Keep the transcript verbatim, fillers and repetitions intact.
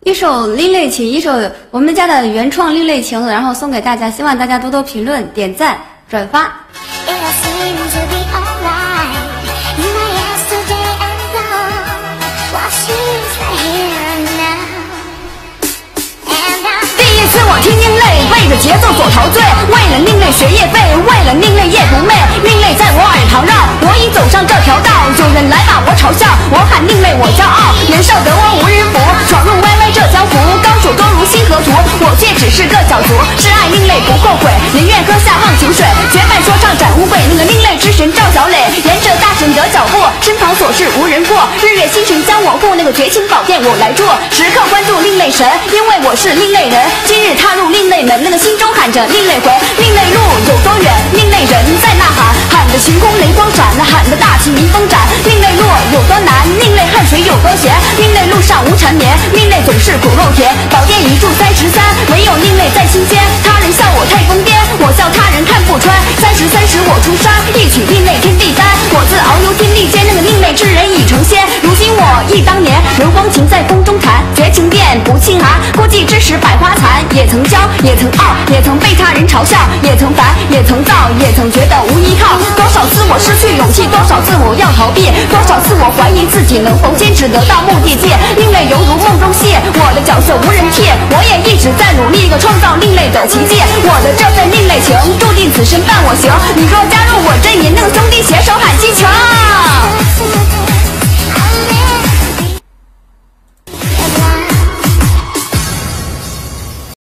一首另类情，一首我们家的原创另类情，然后送给大家，希望大家多多评论、点赞、转发。第一次我听另类，被这节奏所陶醉，为了另类学业废，为了另类夜不寐，另类在我耳旁绕，我已走上这条道，有人来把我嘲笑，我喊另类我骄傲，年少得我无人扶，闯入歪歪这江湖，高手多如星河图，我却只是个小卒，是爱另类不后悔，宁愿喝下忘情水，绝版说唱斩污秽，那个另类之神赵小磊，沿着大神的脚步，身旁所事无人过，日月星辰将我护，那个绝情宝殿我来住，时刻关注另类神，因为我是另类人，今日踏入另类门，那个心中喊着另类魂，另类路有多远，另类人在呐喊，喊得晴空雷光闪，喊得大气民风展，另类路有多难，另类汗水有多咸，另类路上无缠绵，另类总是苦肉甜，宝殿一柱三十三，唯有另类在心间，他人笑我太疯癫，我笑他人看不穿，三十三十我出山，一曲另类天地丹，我自遨游天地间，那个另类之人已成仙，如今我忆当年，人光情在风中弹，绝情殿不轻寒，孤寂之时百花残，也曾骄也曾傲，也曾被他人嘲笑，也曾烦也曾躁，也曾觉得无依靠，多少次我失去勇气，多少次我要逃避，多少次我怀疑自己能否坚持得到目的地，另类犹如梦中戏，我的角色无人替，我也一直在努力个创造另类的奇迹，我的这份另类情注定此生伴我行，你若加